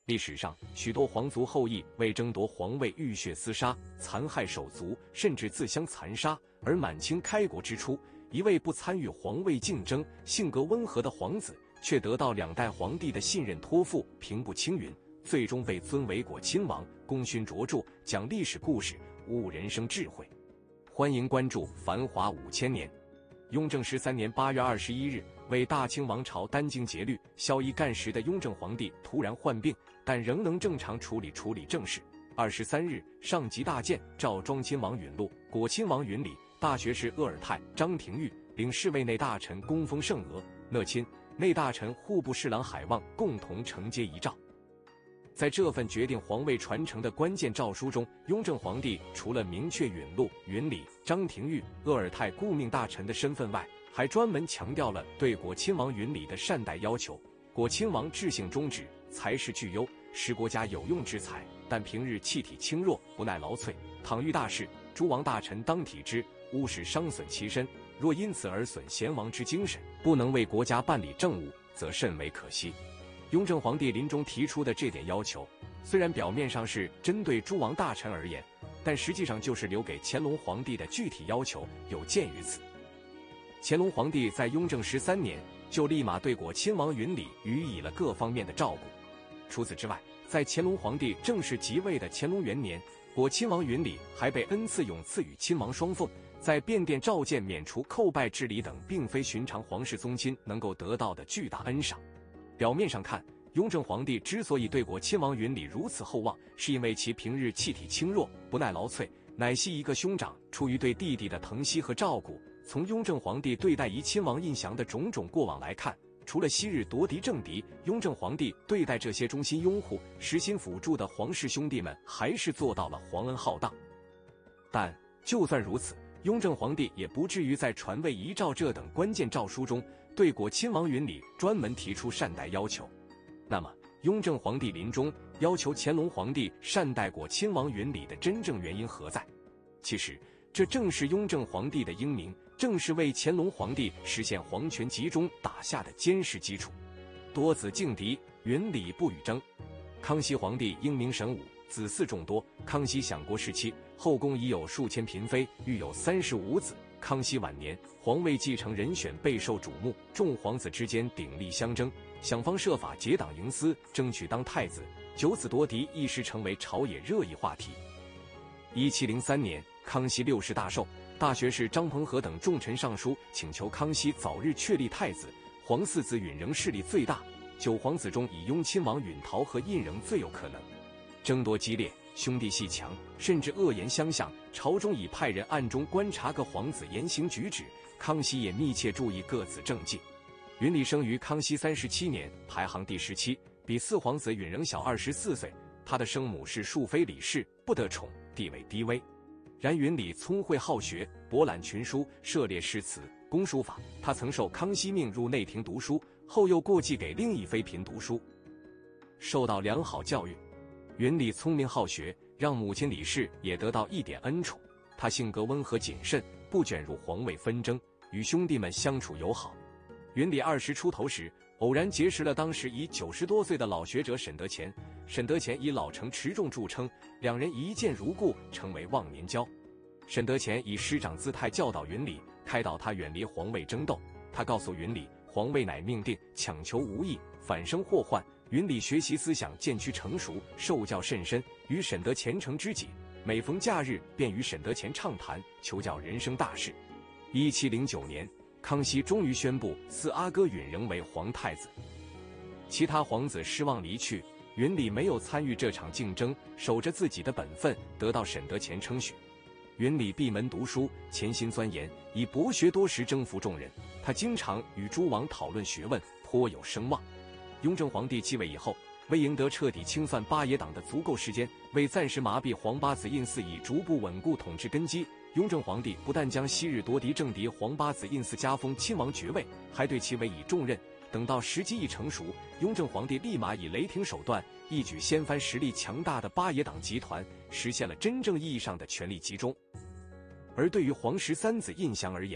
历史上，许多皇族后裔为争夺皇位浴血厮杀，残害手足，甚至自相残杀。而满清开国之初，一位不参与皇位竞争、性格温和的皇子，却得到2代皇帝的信任托付，平步青云，最终被尊为果亲王，功勋卓著，讲历史故事，悟人生智慧。欢迎关注《繁华5000年》。雍正13年8月21日，为大清王朝殚精竭虑、宵衣干食的雍正皇帝突然患病，但仍能正常处理政事。23日，上级大谏，召庄亲王允禄、果亲王允礼、大学士鄂尔泰、张廷玉，领侍卫内大臣供封圣额、讷亲、内大臣户部侍郎海望共同承接遗诏。在这份决定皇位传承的关键诏书中，雍正皇帝除了明确允禄、允礼、张廷玉、鄂尔泰顾命大臣的身份外，还专门强调了对果亲王允礼的善待要求。果亲王志性忠直，才识具优，是国家有用之才，但平日气体轻弱，不耐劳瘁。倘遇大事，诸王大臣当体之，勿使伤损其身。若因此而损贤王之精神，不能为国家办理政务，则甚为可惜。雍正皇帝临终提出的这点要求，虽然表面上是针对诸王大臣而言，但实际上就是留给乾隆皇帝的具体要求，有鉴于此。乾隆皇帝在雍正13年就立马对果亲王允礼予以了各方面的照顾。除此之外，在乾隆皇帝正式即位的乾隆元年，果亲王允礼还被恩赐永赐予亲王双凤，在便殿召见免除叩拜之礼等，并非寻常皇室宗亲能够得到的巨大恩赏。表面上看，雍正皇帝之所以对果亲王允礼如此厚望，是因为其平日气体轻弱，不耐劳瘁，乃系一个兄长，出于对弟弟的疼惜和照顾。从雍正皇帝对待怡亲王胤祥的种种过往来看，除了昔日夺嫡政敌，雍正皇帝对待这些忠心拥护、实心辅助的皇室兄弟们，还是做到了皇恩浩荡。但就算如此，雍正皇帝也不至于在传位遗诏这等关键诏书中对果亲王允礼专门提出善待要求。那么，雍正皇帝临终要求乾隆皇帝善待果亲王允礼的真正原因何在？其实，这正是雍正皇帝的英明，正是为乾隆皇帝实现皇权集中打下的坚实基础。多子敬嫡，允礼不与争。康熙皇帝英明神武，子嗣众多。康熙享国时期，后宫已有数千嫔妃，育有35子。康熙晚年，皇位继承人选备受瞩目，众皇子之间鼎力相争，想方设法结党营私，争取当太子。九子夺嫡一时成为朝野热议话题。1703年，康熙60大寿，大学士张彭和等重臣上书请求康熙早日确立太子。皇四子允仍势力最大，9皇子中以雍亲王允陶和胤仍最有可能。争夺激烈，兄弟戏强，甚至恶言相向。朝中已派人暗中观察各皇子言行举止，康熙也密切注意各子政绩。允礼生于康熙37年，排行第17，比4皇子允仍小24岁。他的生母是庶妃李氏，不得宠，地位低微。然允礼聪慧好学，博览群书，涉猎诗词、工书法。他曾受康熙命入内廷读书，后又过继给另一妃嫔读书，受到良好教育。允礼聪明好学，让母亲李氏也得到一点恩宠。他性格温和谨慎，不卷入皇位纷争，与兄弟们相处友好。允礼20出头时，偶然结识了当时已90多岁的老学者沈德潜。沈德潜以老成持重著称，两人一见如故，成为忘年交。沈德潜以师长姿态教导允礼，开导他远离皇位争斗。他告诉允礼，皇位乃命定，强求无益，反生祸患。允礼学习思想渐趋成熟，受教甚深，与沈德潜成知己。每逢假日，便与沈德潜畅谈，求教人生大事。1709年，康熙终于宣布四阿哥允仍为皇太子。其他皇子失望离去，允礼没有参与这场竞争，守着自己的本分，得到沈德潜称许。允礼闭门读书，潜心钻研，以博学多识征服众人。他经常与诸王讨论学问，颇有声望。雍正皇帝继位以后，为赢得彻底清算八爷党的足够时间，为暂时麻痹皇八子胤祀以逐步稳固统治根基，雍正皇帝不但将昔日夺嫡政敌皇八子胤祀加封亲王爵位，还对其委以重任。等到时机一成熟，雍正皇帝立马以雷霆手段，一举掀翻实力强大的八爷党集团，实现了真正意义上的权力集中。而对于皇13子胤祥而言，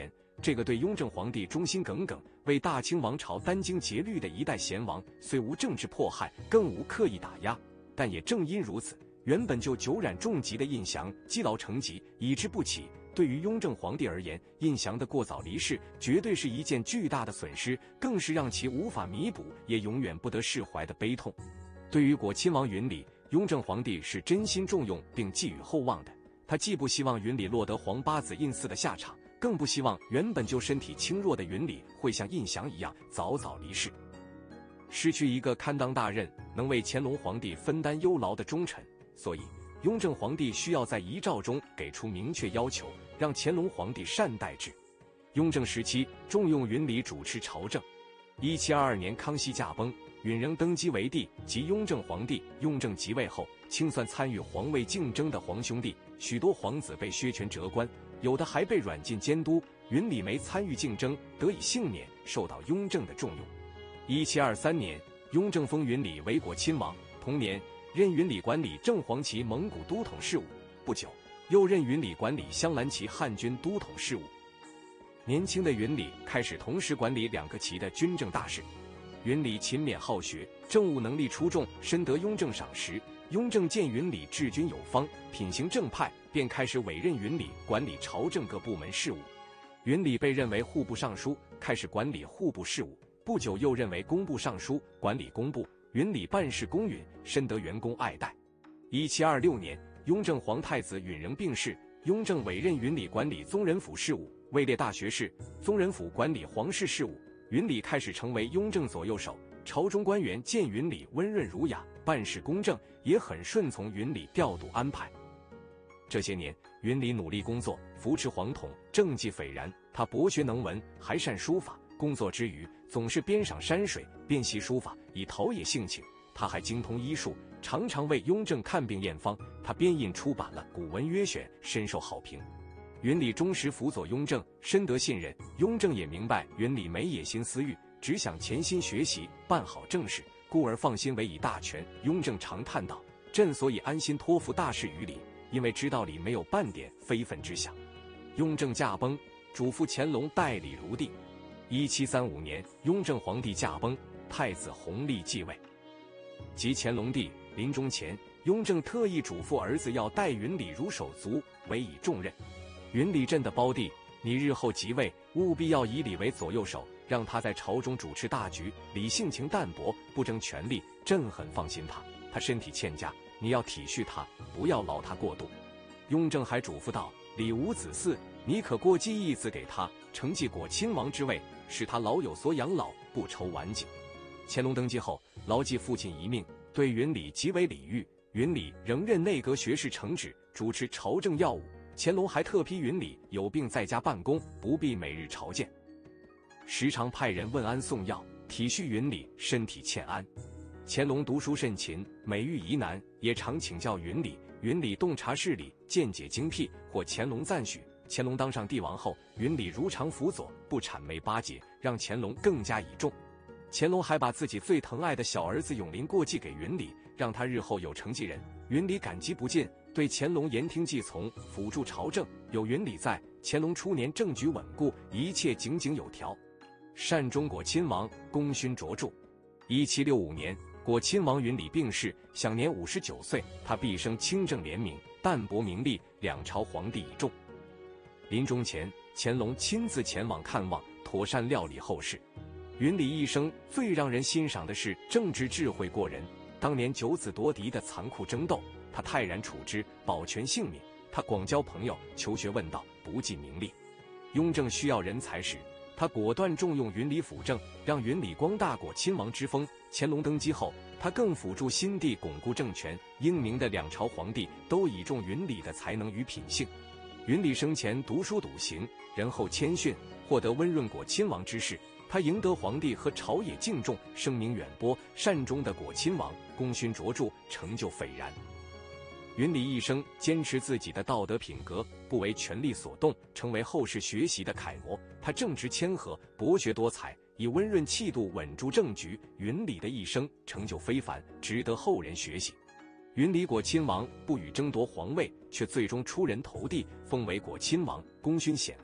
这个对雍正皇帝忠心耿耿、为大清王朝殚精竭虑的一代贤王，虽无政治迫害，更无刻意打压，但也正因如此，原本就久染重疾的胤祥积劳成疾，已治不起。对于雍正皇帝而言，胤祥的过早离世绝对是一件巨大的损失，更是让其无法弥补也永远不得释怀的悲痛。对于果亲王允礼，雍正皇帝是真心重用并寄予厚望的。他既不希望允礼落得皇八子胤祀的下场，更不希望原本就身体轻弱的允礼会像胤祥一样早早离世，失去一个堪当大任、能为乾隆皇帝分担忧劳的忠臣。所以雍正皇帝需要在遗诏中给出明确要求，让乾隆皇帝善待之。雍正时期重用允礼主持朝政。1722年康熙驾崩，允仍登基为帝，即雍正皇帝。雍正即位后，清算参与皇位竞争的皇兄弟，许多皇子被削权折官，有的还被软禁监督。允礼没参与竞争，得以幸免，受到雍正的重用。1723年，雍正封允礼为果亲王，同年任允礼管理正黄旗蒙古都统事务，不久又任允礼管理镶蓝旗汉军都统事务。年轻的允礼开始同时管理2个旗的军政大事。允礼勤勉好学，政务能力出众，深得雍正赏识。雍正见允礼治军有方，品行正派，便开始委任允礼管理朝政各部门事务。允礼被任为户部尚书，开始管理户部事务，不久又任为工部尚书，管理工部。允礼办事公允，深得员工爱戴。1726年，雍正皇太子允仍病逝，雍正委任允礼管理宗人府事务，位列大学士。宗人府管理皇室事务，允礼开始成为雍正左右手。朝中官员见允礼温润儒雅，办事公正，也很顺从允礼调度安排。这些年，允礼努力工作，扶持皇统，政绩斐然。他博学能文，还善书法，工作之余总是边赏山水，边习书法，以陶冶性情。他还精通医术，常常为雍正看病验方。他编印出版了《古文约选》，深受好评。允礼忠实辅佐雍正，深得信任。雍正也明白允礼没野心私欲，只想潜心学习，办好政事，故而放心委以大权。雍正常叹道：“朕所以安心托付大事于礼，因为知道礼没有半点非分之想。”雍正驾崩，嘱咐乾隆代礼如帝。1735年，雍正皇帝驾崩，太子弘历继位。即乾隆帝临终前，雍正特意嘱咐儿子要待允礼如手足，委以重任。允礼朕的胞弟，你日后即位，务必要以礼为左右手，让他在朝中主持大局。礼性情淡薄，不争权力，朕很放心他。他身体欠佳，你要体恤他，不要劳他过度。雍正还嘱咐道：“礼无子嗣，你可过继一子给他，承继果亲王之位，使他老有所养老，不愁晚景。”乾隆登基后，牢记父亲遗命，对允礼极为礼遇。允礼仍任内阁学士承旨，主持朝政要务。乾隆还特批允礼有病在家办公，不必每日朝见，时常派人问安送药，体恤允礼身体欠安。乾隆读书甚勤，每遇疑难也常请教允礼。允礼洞察事理，见解精辟，获乾隆赞许。乾隆当上帝王后，允礼如常辅佐，不谄媚巴结，让乾隆更加倚重。乾隆还把自己最疼爱的小儿子永临过继给允礼，让他日后有承继人。允礼感激不尽，对乾隆言听计从，辅助朝政。有允礼在，乾隆初年政局稳固，一切井井有条。善终果亲王，功勋卓著。1765年，果亲王允礼病逝，享年59岁。他毕生清正廉明，淡泊名利，两朝皇帝倚重。临终前，乾隆亲自前往看望，妥善料理后事。允礼一生最让人欣赏的是政治智慧过人。当年九子夺嫡的残酷争斗，他泰然处之，保全性命。他广交朋友，求学问道，不计名利。雍正需要人才时，他果断重用允礼辅政，让允礼光大果亲王之风。乾隆登基后，他更辅助新帝巩固政权。英明的两朝皇帝都倚重允礼的才能与品性。允礼生前读书笃行，仁厚谦逊，获得温润果亲王之势。他赢得皇帝和朝野敬重，声名远播，善终的果亲王，功勋卓著，成就斐然。允礼一生坚持自己的道德品格，不为权力所动，成为后世学习的楷模。他正直谦和，博学多才，以温润气度稳住政局。允礼的一生成就非凡，值得后人学习。允礼果亲王不与争夺皇位，却最终出人头地，封为果亲王，功勋显赫。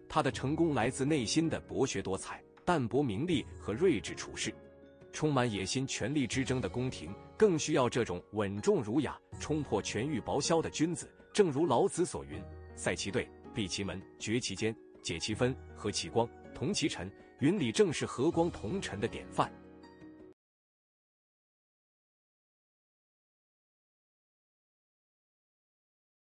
他的成功来自内心的博学多才、淡泊名利和睿智处事。充满野心、权力之争的宫廷，更需要这种稳重儒雅、冲破权欲薄嚣的君子。正如老子所云：“塞其兑，闭其门，决其间，解其分，和其光，同其尘。”云里正是和光同尘的典范。